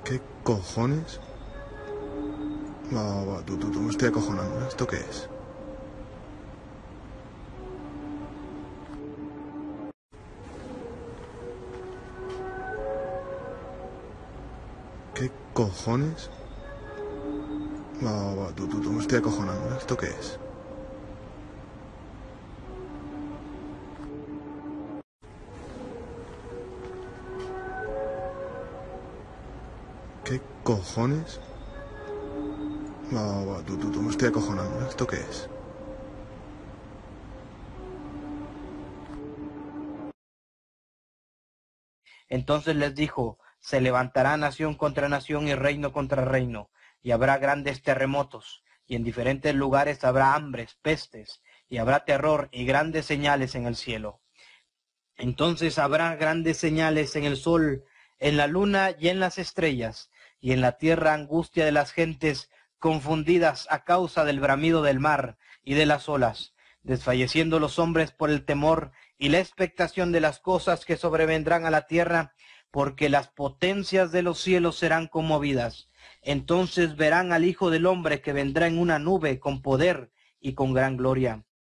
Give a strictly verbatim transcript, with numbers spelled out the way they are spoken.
¿Qué cojones? Va, va, va, tú, tú, tú, me estoy acojonando. ¿Esto qué es? ¿Qué cojones? Va, va, va, tú, tú, tú, me estoy acojonando. ¿Esto qué es? ¿Qué cojones? Va, va, va, tú, tú, tú, me estoy acojonando. ¿Esto qué es? Entonces les dijo, se levantará nación contra nación y reino contra reino, y habrá grandes terremotos, y en diferentes lugares habrá hambres, pestes, y habrá terror y grandes señales en el cielo. Entonces habrá grandes señales en el sol, en la luna y en las estrellas, y en la tierra angustia de las gentes confundidas a causa del bramido del mar y de las olas, desfalleciendo los hombres por el temor y la expectación de las cosas que sobrevendrán a la tierra, porque las potencias de los cielos serán conmovidas. Entonces verán al Hijo del Hombre que vendrá en una nube con poder y con gran gloria.